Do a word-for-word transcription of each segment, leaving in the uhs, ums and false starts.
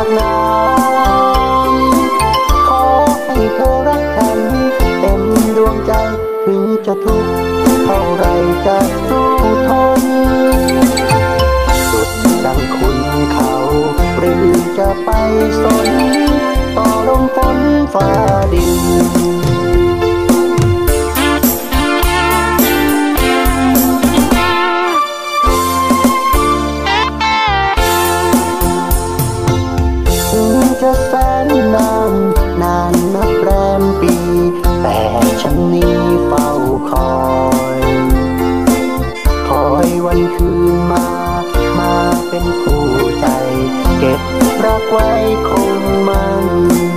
ากน้ำขอให้เธอรักฉันเต็มดวงใจถึงจะทุกข์เท่าไรจะสู้ทนสุดดังคุณเขาหรือจะไปสนต่อลมฝนฟ้าดินจะแสนนานนานนับแรมปีแต่ฉันนี้เฝ้าคอยคอยวันคืนมามาเป็นคู่ใจเก็บรักไว้คงมัน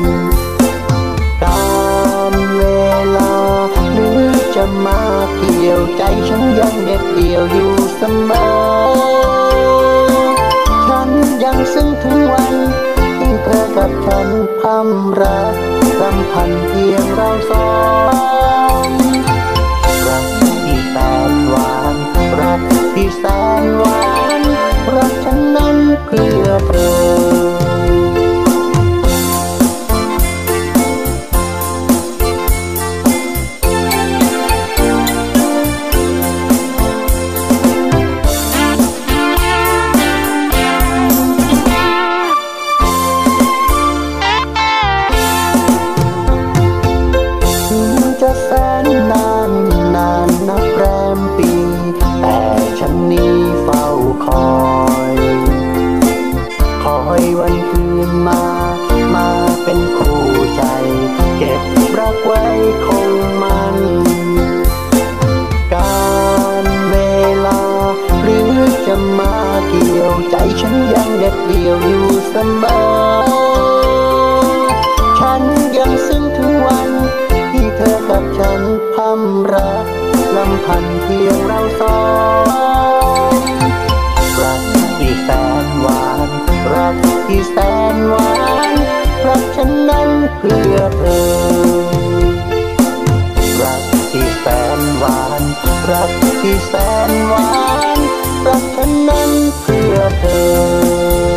การเวลาหรือจะมาเกี่ยวใจฉันยังเด็ดเดี่ยวอยู่เสมอฉันยังซึ้งถึงวันเธอกับฉันพำรักสัมพันธ์เพียงเราสองรักที่แสนหวานรักที่แสนหวานรักฉันนั้นเพื่อเธอจะแสนนานนานนับแรมปีแต่ฉันนี้เฝ้าคอยคอยวันคืนมามาเป็นคู่ใจเก็บรักไว้คงมันการเวลาหรือจะมาเกี่ยวใจฉันยังเด็ดเดี่ยวอยู่เสมอฉันยังซึ้งถึงวันที่เธอกับฉันพำรักลำพันเพียงเราสองรักที่แสนหวานรักที่แสนหวานรักฉันนั้นเพื่อเธอรักที่แสนหวานรักที่แสนหวานรักฉันนั้นเพื่อเธอ